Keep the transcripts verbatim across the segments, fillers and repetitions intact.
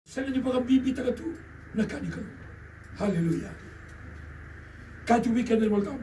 Sana ni baka bibita ka tu nakani ka. Hallelujah. Katu weekend in welcome.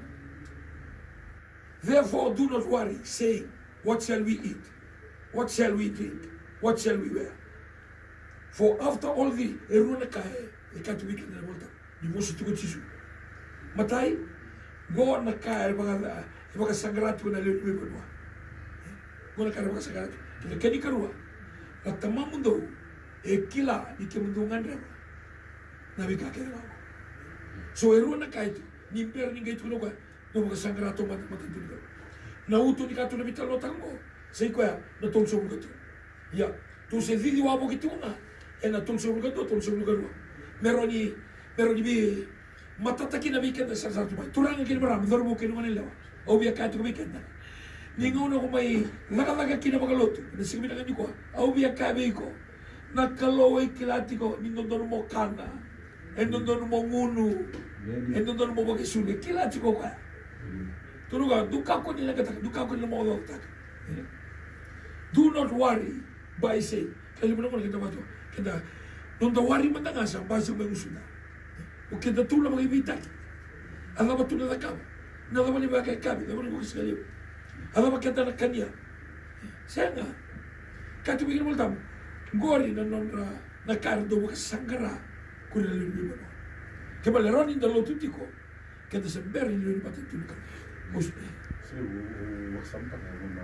Therefore do not worry, saying, what shall we eat? What shall we drink? What shall we wear? For after all the eruna kae, e katu weekend in welcome. Ni mosu tuko tisu. Matai, go na kae baka baka sangratu na leo ni bwa. Go na kae baka sangratu. Kile keni karua. La tamamundo e kila ni ke mundungan reba. Na bika ke reba. So eruna kae ni per ni ngai tuno kwa no baka sangratu mat mat tuno. Na utu ni katu na bitalo tango. Sei kwa na tolso bukato. Ya, tu se vidi wa bo kituna. E na tolso bukato, tolso bukato. Meroni meroni bi matata kina weekend sa sa tu bai. Turanga kina bara dormo ke no lewa. O bia katu weekend. Ni ngono ko mai laga-laga kina bagaloto. Na sigmi na ko. O bia ka ko. Na kalo e kilatiko ni non dormo kana. E non dormo ngunu. E non dormo bo kesune kilatiko kwa. Turuga duka ko ni laga tak duka ko ni mo tak. Do not worry by saying. Kali mo naman kita bato. Kita non da worry man nga sa base mo musuna. O kita tula mga ibita. Ala ba tula da kaba. Na da mali ba kay kabi, da mali ko sa liyo. Ala ba kita na kanya. Senga. Katu bigin mo tam. Gori na non na kardo mo kasangara kuna liyo mo. Kaya leron in the lotutiko. Kita sa beri liyo ni patutulika. Mus. Sì, ho sempre una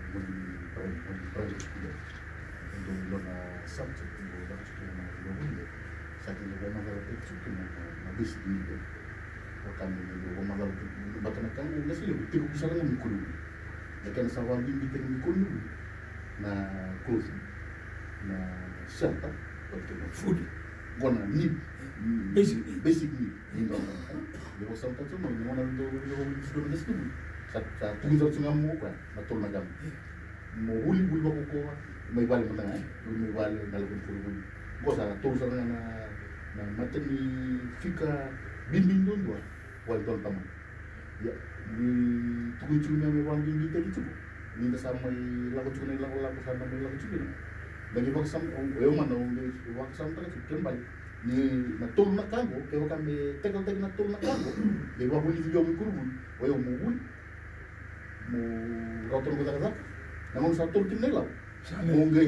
un project dove non ha subject dove da ciò non lo vuole sai che dobbiamo andare per tutto ma decidere o cambiare dobbiamo andare per battere cambiare la sila ti ko sala mo kulu da kan sa wa limbi te ni kulu na close na shelter perché no food gonna need basic basic need ni do devo sempre tutto non non ando devo discutere questo sa sa tunzo tungamu kwa matol na gam mo huli bul bako ko may bali mo tanga may bali dalawang puluh ko sa tulsa na na na matani fika bimbing don do wal don tam ya ni tugu chuna may wang bimbing tadi tu ni da sa may lago chuna lago lago sa may lago chuna bagi bak sam o man no wak sam ta chicken bali ni na tul na kango ke wakan be tegal tek na tul na kango de wa huli video mi kurun o yo mo huli mo rotol ko daga namun satu kinela mungay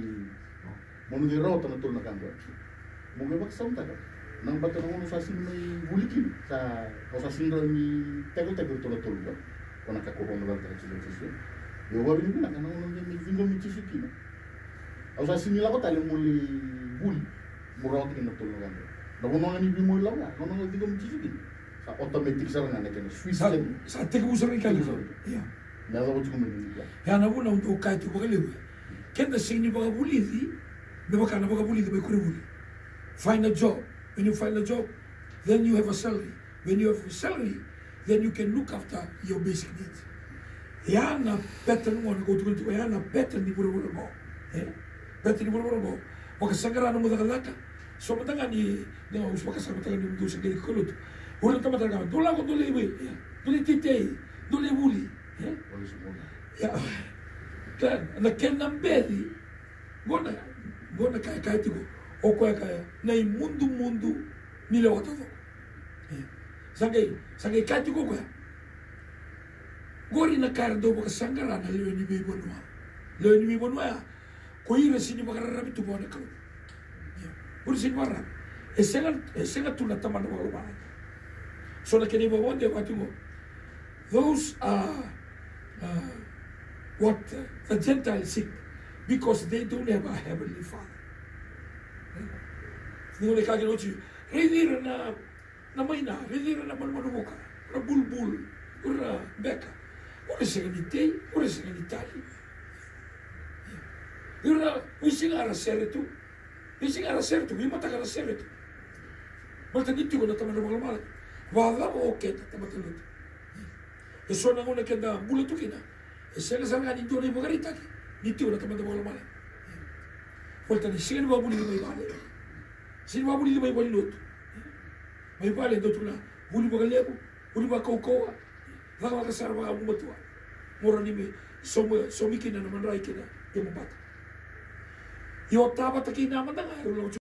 mungay rota na tul na kango mungay baksam ta nang bato nang sa sin may bulikin sa o sa sin ni tego tego tul tul ba kona ka ko mo dal ta ci ci yo wa bin na nang nang ni vingo mi ci ci na o sa sin la ko tali muli bul mo rota na tul na kango na ko nang ni bi mo la na ko nang vingo mi ci ci sa automatic sa nga nek Swiss sa sa te ko sa rin kali ya na do ko mo ni ya na buna ndo kai tu bagale kenda sini baga bulidi de baka na baga bulidi be kure buli find a job when you find a job then you have a salary when you have a salary then you can look after your basic needs ya na pattern mo ko tu tu ya na pattern ni buru buru mo eh pattern ni buru buru mo baka sagara na mo daga laka so matanga ni ni us baka sagara matanga ni ndo sa geli kolot wala tama talaga dola ko dole ibe dole tite dole buli eh ya kan na ken nambedi gona gona kai kai tiko o ko kai na mundo mundo ni le wato eh sangai sangai kai tiko ko gori na kardo bo sangara na le ni be bonwa le ni be bonwa ko ire sini bakara rabi tu bona ko ya ur sini barra e senga e senga tu na tamana ko ba so na keni bo bonde watu those are uh, what uh, the Gentiles seek because they don't have a heavenly Father. Nung nakagin mo siya, ridira na na mayna, ridira na malmanubuka, na bulbul, na beka, ura sa ganitay, ura sa ganitali. Ura, wising araseretu, wising araseretu, yung mata araseretu. Maltaniti ko na taman na malamala, wala mo okay na tamatalot. Eso na nguna kenda bulutu kina. Ese na sarga nito na ibagarita ki. Nito na tamanda mo lamala. Volta ni sino ba buli may bale. Sino ba buli may bale lot. May bale do tula. Buli ba galego, buli ba kaukawa. Lawa ka sarba ang matua. Mora ni me so so mikina na manray kina yung bata. Yo taba takina man nga